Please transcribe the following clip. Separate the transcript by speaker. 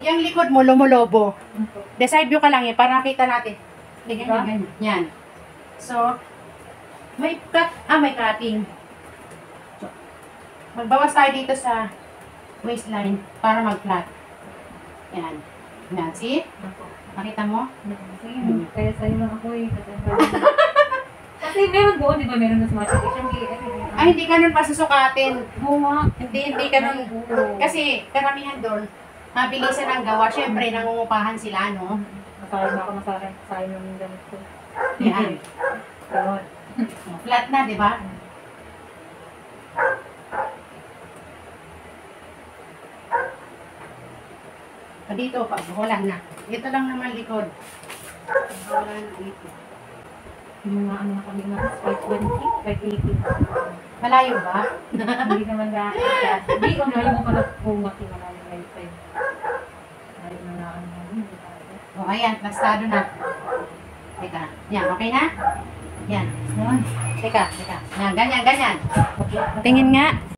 Speaker 1: Yung likod mo, lumulobo. Side view ka lang yan, para nakita natin. Ganyan. Yan. So, may cutting. So, magbawas tayo dito sa waistline para mag-flat. Yan. Yan. See? Nakita mo?
Speaker 2: Kaya sa'yo lang ako eh. Kasi meron doon, di ba? Meron na sumasakit.
Speaker 1: Ay, hindi ka nun pasusukatin.
Speaker 2: Bunga.
Speaker 1: Hindi ka nun. Kasi karamihan doon, mabilisan ang gawa. Siyempre, nangungupahan sila, no?
Speaker 2: Masayang ako masayang ng damit ko.
Speaker 1: Yan.
Speaker 2: Ganon.
Speaker 1: Flat na, di ba? Dito, wala na. Ito lang naman likod. Wala na dito.
Speaker 2: Yung mga ano na kami na 520, 580.
Speaker 1: Malayo ba?
Speaker 2: Hindi naman dahil. Hindi ko malayo mo pala bunga si malayo na yung 5. Malayo na lang ano.
Speaker 1: O, ayan. Plastado na. Teka. Yan, okay na? Yan. Teka. Yan, ganyan. Tingin nga.